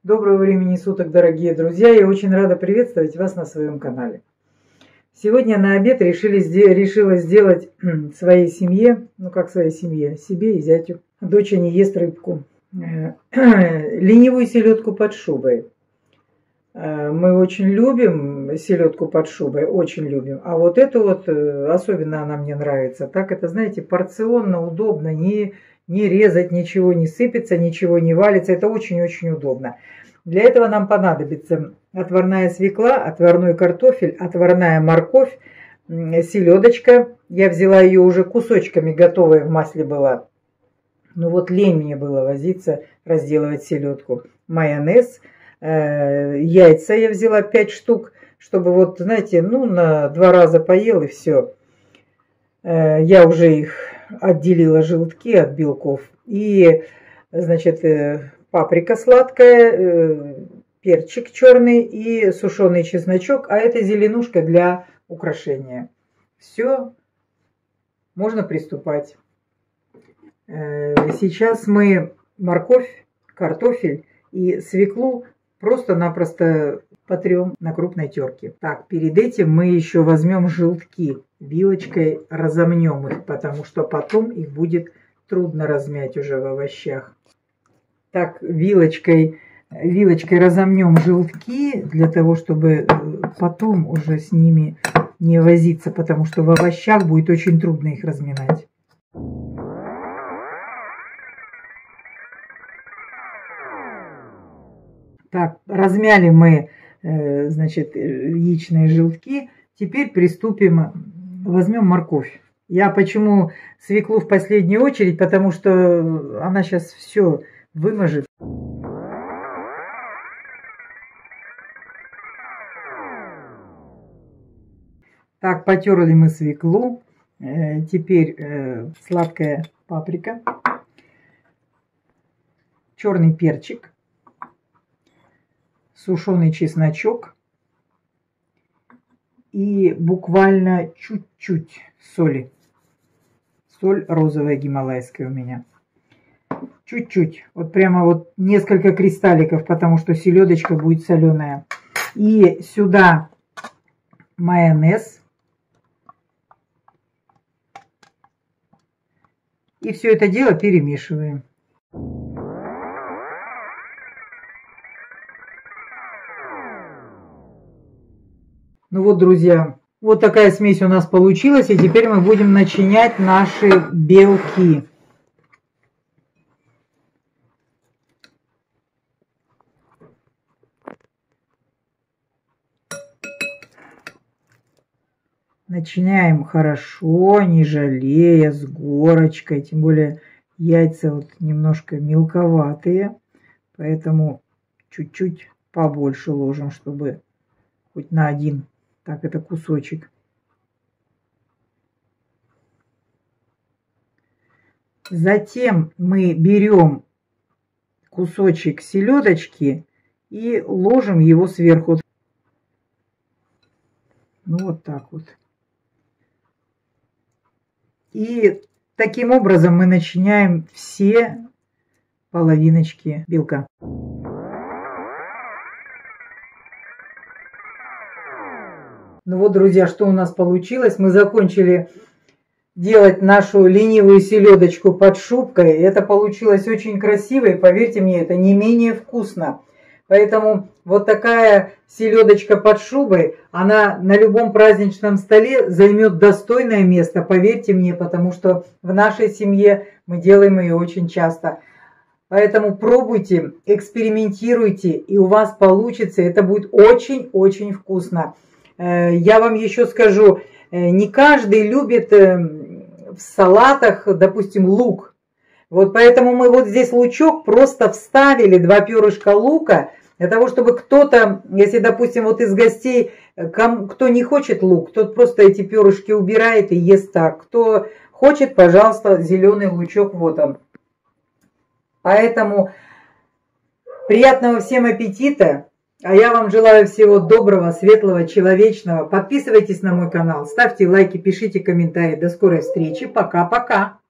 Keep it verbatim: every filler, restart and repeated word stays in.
Доброго времени суток, дорогие друзья! Я очень рада приветствовать вас на своем канале. Сегодня на обед решили, решила сделать своей семье, ну как своей семье, себе и зятю. Дочь не ест рыбку. Ленивую селедку под шубой. Мы очень любим селедку под шубой, очень любим. А вот эту вот, особенно она мне нравится. Так это, знаете, порционно, удобно, не... Не резать, ничего не сыпется, ничего не валится. Это очень-очень удобно. Для этого нам понадобится отварная свекла, отварной картофель, отварная морковь, селедочка. Я взяла ее уже кусочками, готовая в масле была. Ну вот лень мне было возиться, разделывать селедку. Майонез, э, яйца я взяла пять штук, чтобы вот, знаете, ну на два раза поел и все. Э, я уже их отделила желтки от белков. И, значит, паприка сладкая, перчик черный и сушеный чесночок. А это зеленушка для украшения. Все, можно приступать. Сейчас мы морковь, картофель и свеклу просто-напросто потрем на крупной терке. Так, перед этим мы еще возьмем желтки. Вилочкой разомнем их, потому что потом их будет трудно размять уже в овощах. Так, вилочкой, вилочкой разомнем желтки, для того, чтобы потом уже с ними не возиться, потому что в овощах будет очень трудно их разминать. Так, размяли мы, значит, яичные желтки. Теперь приступим. Возьмем морковь. Я почему свеклу в последнюю очередь, потому что она сейчас все выможет. Так, потерли мы свеклу. Теперь сладкая паприка, черный перчик, сушеный чесночок. И буквально чуть-чуть соли. Соль розовая гималайская у меня. Чуть-чуть. Вот прямо вот несколько кристалликов, потому что селедочка будет соленая. И сюда майонез. И все это дело перемешиваем. Ну вот, друзья, вот такая смесь у нас получилась. И теперь мы будем начинять наши белки. Начиняем хорошо, не жалея, с горочкой. Тем более яйца вот немножко мелковатые. Поэтому чуть-чуть побольше ложим, чтобы хоть на один. Так, это кусочек. Затем мы берем кусочек селедочки и ложим его сверху. Ну вот так вот. И таким образом мы начиняем все половиночки белка. Ну вот, друзья, что у нас получилось. Мы закончили делать нашу ленивую селедочку под шубкой. Это получилось очень красиво, и поверьте мне, это не менее вкусно. Поэтому вот такая селедочка под шубой, она на любом праздничном столе займет достойное место, поверьте мне, потому что в нашей семье мы делаем ее очень часто. Поэтому пробуйте, экспериментируйте, и у вас получится. Это будет очень-очень вкусно. Я вам еще скажу, не каждый любит в салатах, допустим, лук. Вот поэтому мы вот здесь лучок просто вставили, два перышка лука, для того, чтобы кто-то, если, допустим, вот из гостей, кто не хочет лук, тот просто эти перышки убирает и ест так. Кто хочет, пожалуйста, зеленый лучок, вот он. Поэтому приятного всем аппетита. А я вам желаю всего доброго, светлого, человечного. Подписывайтесь на мой канал, ставьте лайки, пишите комментарии. До скорой встречи. Пока-пока.